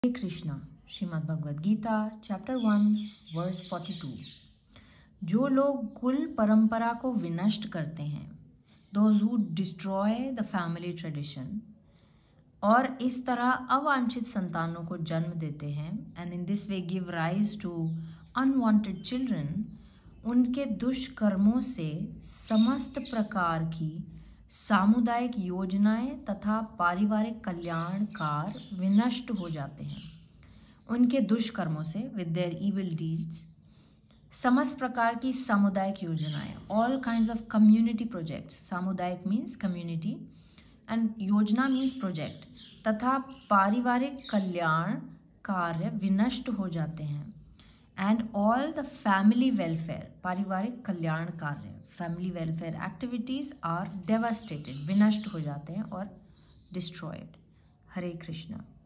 हरे Krishna. Shrimad Bhagavad Gita chapter 1 verse 42। जो लोग कुल परंपरा को विनष्ट करते हैं, those who destroy the family tradition, और इस तरह अवांछित संतानों को जन्म देते हैं, and in this way give rise to unwanted children, उनके दुष्कर्मों से समस्त प्रकार की सामुदायिक योजनाएं तथा पारिवारिक कल्याणकार विनष्ट हो जाते हैं। उनके दुष्कर्मों से, विद देयर इविल डीड्स, समस्त प्रकार की सामुदायिक योजनाएं, all kinds of community projects, सामुदायिक मीन्स कम्युनिटी एंड योजना मीन्स प्रोजेक्ट, तथा पारिवारिक कल्याण कार्य विनष्ट हो जाते हैं। And all the family welfare, पारिवारिक कल्याण कार्य, family welfare activities are devastated, विनष्ट हो जाते हैं और डिस्ट्रॉयड। हरे कृष्णा।